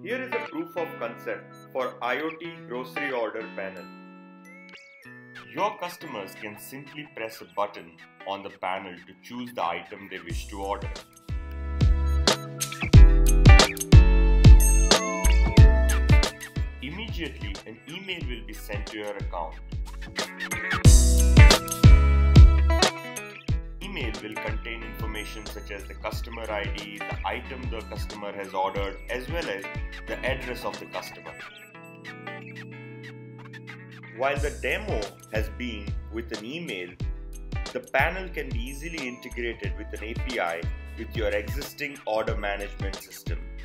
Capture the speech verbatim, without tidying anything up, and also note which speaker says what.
Speaker 1: Here is a proof of concept for IoT grocery order panel.
Speaker 2: Your customers can simply press a button on the panel to choose the item they wish to order. Immediately, an email will be sent to your account. Email will contain information such as the customer I D, the item the customer has ordered, as well as the address of the customer.
Speaker 1: While the demo has been with an email, the panel can be easily integrated with an A P I with your existing order management system.